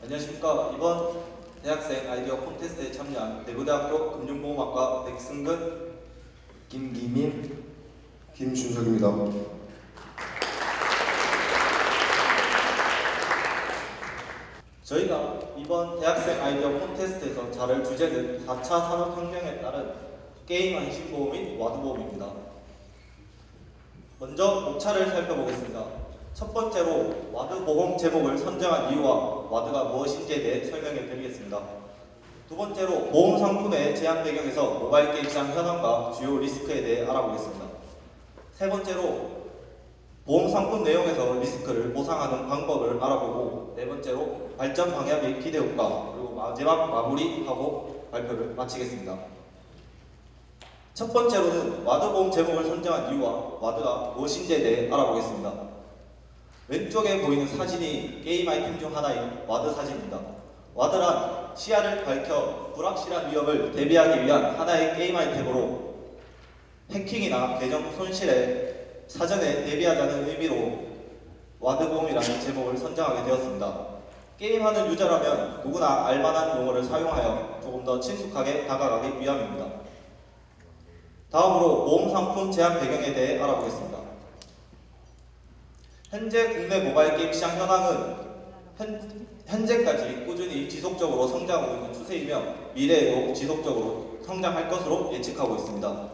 안녕하십니까. 이번 대학생 아이디어 콘테스트에 참여한 대구대학교 금융보험학과 백승근, 김기민, 김준석입니다. 저희가 이번 대학생 아이디어 콘테스트에서 다룰 주제는 4차 산업혁명에 따른 게임 안심보험인 와드보험입니다. 먼저 목차를 살펴보겠습니다. 첫 번째로 와드보험 제목을 선정한 이유와 와드가 무엇인지에 대해 설명해 드리겠습니다. 두 번째로 보험 상품의 제한 배경에서 모바일 게임 시장 현황과 주요 리스크에 대해 알아보겠습니다. 세 번째로 보험 상품 내용에서 리스크를 보상하는 방법을 알아보고, 네 번째로 발전 방향 및 기대 효과, 그리고 마지막 마무리하고 발표를 마치겠습니다. 첫 번째로는 와드보험 제목을 선정한 이유와 와드가 무엇인지에 대해 알아보겠습니다. 왼쪽에 보이는 사진이 게임 아이템 중 하나인 와드 사진입니다. 와드란 시야를 밝혀 불확실한 위협을 대비하기 위한 하나의 게임 아이템으로 해킹이나 계정 손실에 사전에 대비하자는 의미로 와드보험이라는 제목을 선정하게 되었습니다. 게임하는 유저라면 누구나 알만한 용어를 사용하여 조금 더 친숙하게 다가가기 위함입니다. 다음으로 보험 상품 제한 배경에 대해 알아보겠습니다. 현재 국내 모바일 게임 시장 현황은 현재까지 꾸준히 지속적으로 성장하고 있는 추세이며 미래에도 지속적으로 성장할 것으로 예측하고 있습니다.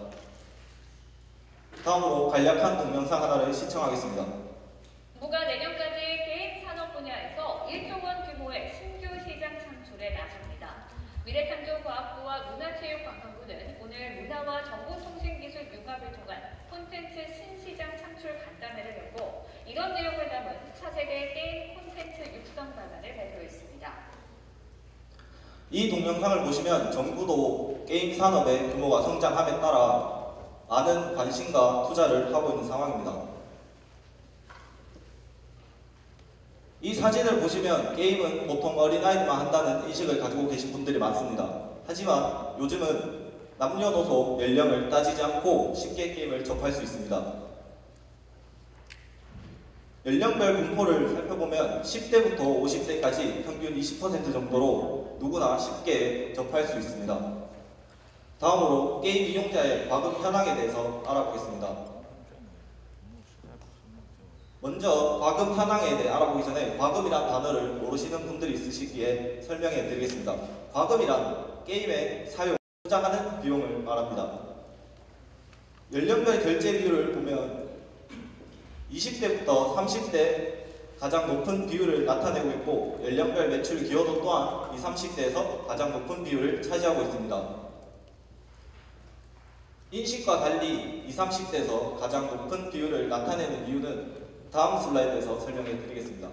다음으로 간략한 동영상 하나를 시청하겠습니다. 정부가 내년까지 게임 산업 분야에서 1조 원 규모의 신규 시장 창출에 나섭니다. 미래창조과학부와 문화체육관광부는 오늘 문화와 정보통신기술 융합을 통한 콘텐츠 신시장 창출 간담회를 열고 이런 내용을 담은 차세대 게임 콘텐츠 육성 방안을 발표했습니다. 이 동영상을 보시면 정부도 게임 산업의 규모가 성장함에 따라 많은 관심과 투자를 하고 있는 상황입니다. 이 사진을 보시면 게임은 보통 어린아이들만 한다는 인식을 가지고 계신 분들이 많습니다. 하지만 요즘은 남녀노소 연령을 따지지 않고 쉽게 게임을 접할 수 있습니다. 연령별 분포를 살펴보면 10대부터 50대까지 평균 20% 정도로 누구나 쉽게 접할 수 있습니다. 다음으로 게임 이용자의 과금 현황에 대해서 알아보겠습니다. 먼저 과금 현황에 대해 알아보기 전에 과금이란 단어를 모르시는 분들이 있으시기에 설명해 드리겠습니다. 과금이란 게임의 사용, 투자하는 비용을 말합니다. 연령별 결제 비율을 보면 20대부터 30대 가장 높은 비율을 나타내고 있고, 연령별 매출 기여도 또한 20, 30대에서 가장 높은 비율을 차지하고 있습니다. 인식과 달리 20, 30대에서 가장 높은 비율을 나타내는 이유는 다음 슬라이드에서 설명해 드리겠습니다.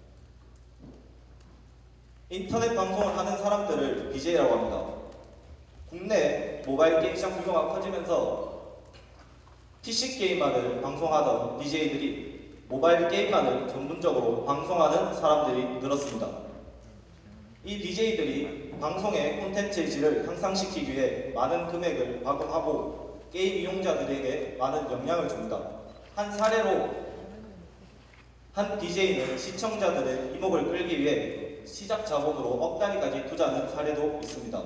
인터넷 방송을 하는 사람들을 BJ라고 합니다. 국내 모바일 게임 시장 규모가 커지면서 PC 게임만을 방송하던 BJ들이 모바일 게임만을 전문적으로 방송하는 사람들이 늘었습니다. 이 BJ들이 방송의 콘텐츠의 질을 향상시키기 위해 많은 금액을 과금하고 게임 이용자들에게 많은 영향을 줍니다. 한 사례로 한 BJ는 시청자들의 이목을 끌기 위해 시작 자본으로 억 단위까지 투자하는 사례도 있습니다.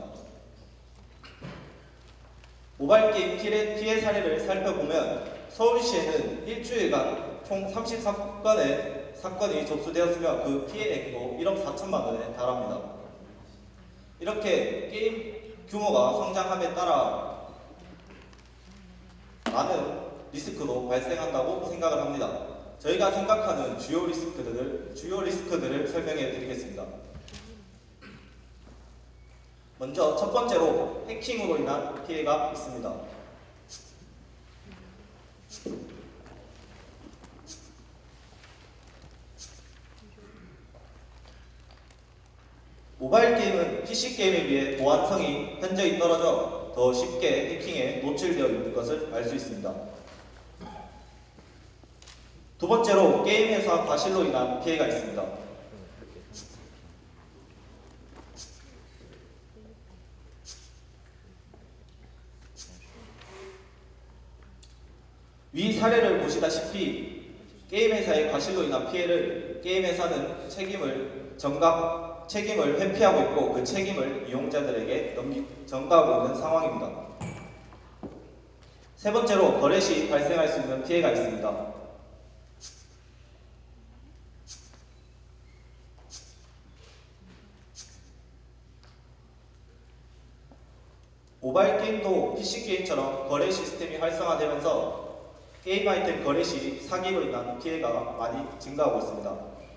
모바일 게임 피해 사례를 살펴보면 서울시에는 일주일간 총 34건의 사건이 접수되었으며 그 피해액도 1억 4천만 원에 달합니다. 이렇게 게임 규모가 성장함에 따라 많은 리스크도 발생한다고 생각을 합니다. 저희가 생각하는 주요 리스크들을 설명해 드리겠습니다. 먼저 첫 번째로 해킹으로 인한 피해가 있습니다. 모바일 게임은 PC 게임에 비해 보안성이 현저히 떨어져 더 쉽게 해킹에 노출되어 있는 것을 알 수 있습니다. 두 번째로 게임 회사 과실로 인한 피해가 있습니다. 위 사례를 보시다시피 게임 회사의 과실로 인한 피해를 게임 회사는 책임을 책임을 회피하고 있고 그 책임을 이용자들에게 전가하고 있는 상황입니다. 세 번째로 거래 시 발생할 수 있는 피해가 있습니다. 모바일 게임도 PC 게임처럼 거래 시스템이 활성화되면서 게임 아이템 거래 시 사기로 인한 피해가 많이 증가하고 있습니다.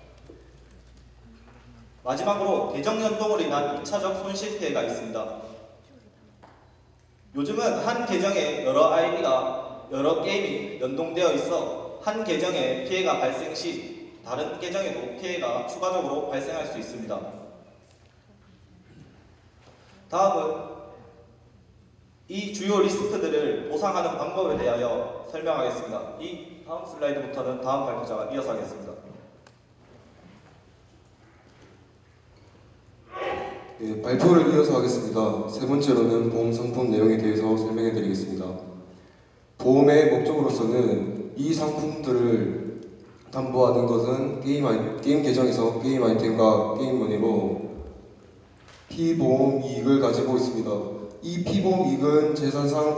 마지막으로 계정 연동으로 인한 2차적 손실 피해가 있습니다. 요즘은 한 계정에 여러 아이디가 여러 게임이 연동되어 있어 한 계정에 피해가 발생 시 다른 계정에도 피해가 추가적으로 발생할 수 있습니다. 다음은 이 주요 리스크들을 보상하는 방법에 대하여 설명하겠습니다. 이 다음 슬라이드부터는 다음 발표자가 이어서 하겠습니다. 네, 발표를 이어서 하겠습니다. 세 번째로는 보험 상품 내용에 대해서 설명해 드리겠습니다. 보험의 목적으로서는 이 상품들을 담보하는 것은 게임 계정에서 게임 아이템과 게임 머니로 피보험 이익을 가지고 있습니다. 이 피보험 이익은 재산상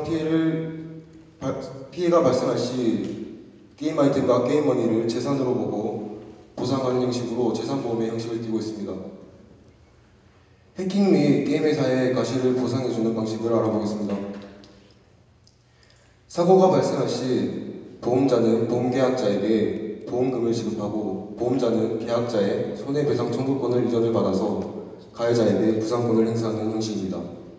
피해가 발생할 시 게임 아이템과 게임 머니를 재산으로 보고 보상하는 형식으로 재산보험의 형식을 띠고 있습니다. 해킹 및 게임 회사의 가시를 보상해주는 방식을 알아보겠습니다. 사고가 발생할 시 보험자는 보험계약자에게 보험금을 지급하고 보험자는 계약자의 손해배상 청구권을 이전을 받아서 가해자에게 부상권을 행사하는 형식입니다.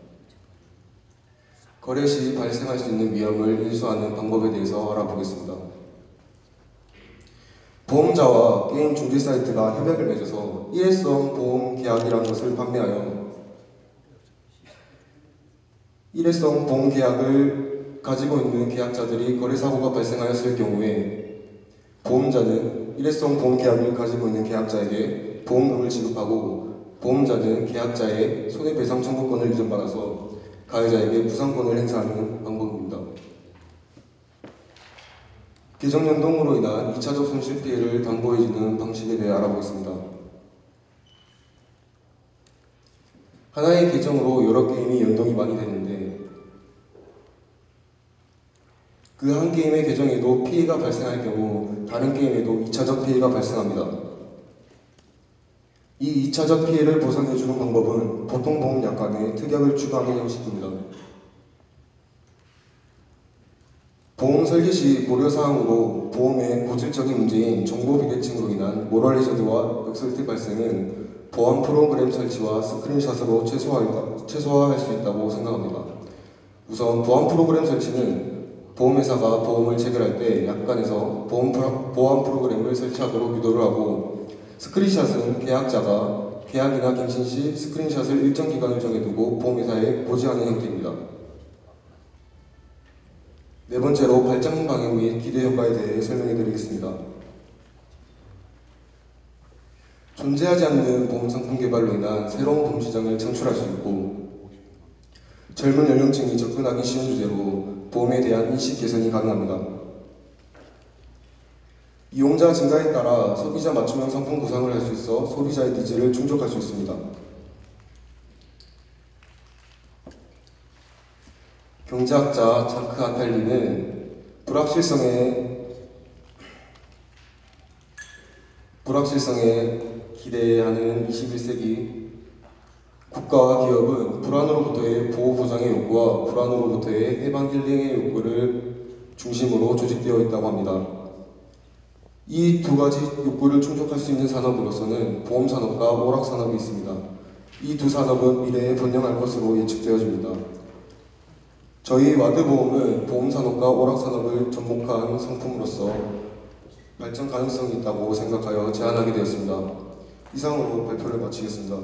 거래 시 발생할 수 있는 위험을 인수하는 방법에 대해서 알아보겠습니다. 보험자와 게임 중개 사이트가 협약을 맺어서 일회성 보험 계약이라는 것을 판매하여 일회성 보험 계약을 가지고 있는 계약자들이 거래 사고가 발생하였을 경우에 보험자는 일회성 보험 계약을 가지고 있는 계약자에게 보험금을 지급하고 보험자는 계약자의 손해배상 청구권을 이전받아서 가해자에게 부상권을 행사하는 방법입니다. 계정 연동으로 인한 2차적 손실 피해를 담보해주는 방식에 대해 알아보겠습니다. 하나의 계정으로 여러 게임이 연동이 많이 되는데 그 한 게임의 계정에도 피해가 발생할 경우 다른 게임에도 2차적 피해가 발생합니다. 이 2차적 피해를 보상해주는 방법은 보통보험 약관에 특약을 추가하는 형식입니다. 보험 설계 시 고려사항으로 보험의 고질적인 문제인 정보 비대칭으로 인한 모럴 해저드와 역설태 발생은 보안 프로그램 설치와 스크린샷으로 최소화할 수 있다고 생각합니다. 우선 보안 프로그램 설치는 보험회사가 보험을 체결할 때 약관에서 보안 프로그램을 설치하도록 유도를 하고 스크린샷은 계약자가 계약이나 갱신 시 스크린샷을 일정 기간을 정해두고 보험회사에 고지하는 형태입니다. 네 번째로 발전 방향 및 기대 효과에 대해 설명해 드리겠습니다. 존재하지 않는 보험 상품 개발로 인한 새로운 보험 시장을 창출할 수 있고 젊은 연령층이 접근하기 쉬운 주제로 보험에 대한 인식 개선이 가능합니다. 이용자 증가에 따라 소비자 맞춤형 상품 구상을 할 수 있어 소비자의 니즈를 충족할 수 있습니다. 경제학자 자크 아탈리는 불확실성에 기대하는 21세기 국가와 기업은 불안으로부터의 보호보장의 욕구와 불안으로부터의 해방 힐링의 욕구를 중심으로 조직되어 있다고 합니다. 이 두 가지 욕구를 충족할 수 있는 산업으로서는 보험산업과 오락산업이 있습니다. 이 두 산업은 미래에 번영할 것으로 예측되어집니다. 저희 와드보험은 보험산업과 오락산업을 접목한 상품으로서 발전 가능성이 있다고 생각하여 제안하게 되었습니다. 이상으로 발표를 마치겠습니다.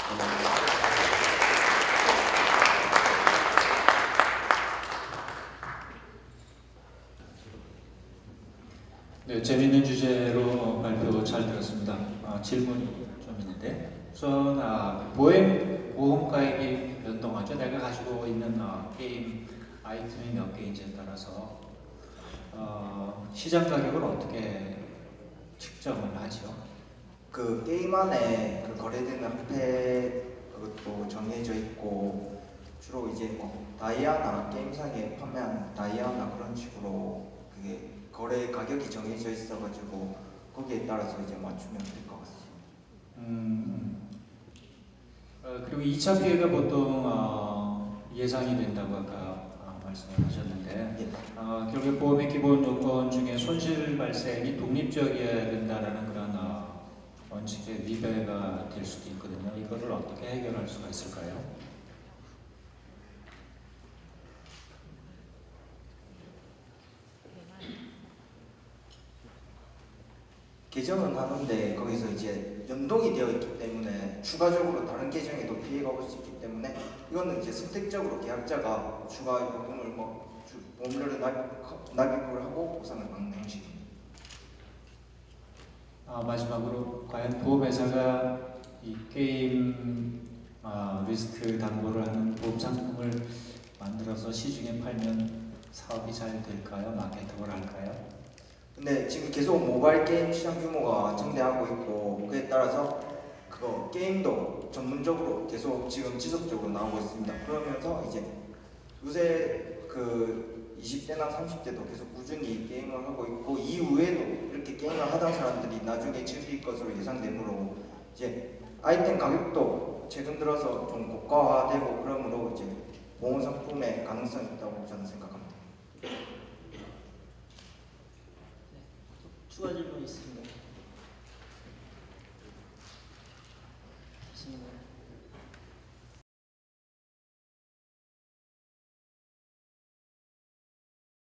네, 재미있는 주제로 발표 잘 들었습니다. 질문이 좀 있는데 우선 보험 가입이 연동하죠. 내가 가지고 있는 게임 아이템이 몇 개인지에 따라서 시장 가격을 어떻게 측정을 하죠? 그 게임 안에 그 거래되는 화폐 그것도 정해져 있고 주로 이제 뭐 다이아나 게임상에 판매하는 다이아나 그런 식으로 그게 거래 가격이 정해져 있어가지고 거기에 따라서 이제 맞추면 될 것 같습니다. 그리고 2차 피해가 보통 예상이 된다고 아까 말씀을 하셨는데 예. 결국 보험의 기본 요건 중에 손실 발생이 독립적이어야 된다라는 그런 원칙에 위배가 될 수도 있거든요. 이거를 어떻게 해결할 수가 있을까요? 계정은 하는데 거기서 이제 연동이 되어 있기 때문에 추가적으로 다른 계정에도 피해가 올 수 있기 때문에 이거는 이제 선택적으로 계약자가 추가 요금을 뭐 보험료를 납입을 하고 보상을 받는 형식입니다. 마지막으로 과연 보험회사가 이 게임 리스크 담보를 하는 보험 상품을 만들어서 시중에 팔면 사업이 잘 될까요? 마케팅을 할까요? 근데 지금 계속 모바일 게임 시장 규모가 증대하고 있고 그에 따라서 그거 게임도 전문적으로 계속 지금 지속적으로 나오고 있습니다. 그러면서 이제 요새 그 20대나 30대도 계속 꾸준히 게임을 하고 있고 이후에도 이렇게 게임을 하던 사람들이 나중에 즐길 것으로 예상되므로 이제 아이템 가격도 최근 들어서 좀 고가화되고 그러므로 이제 보험 상품의 가능성이 있다고 저는 생각합니다.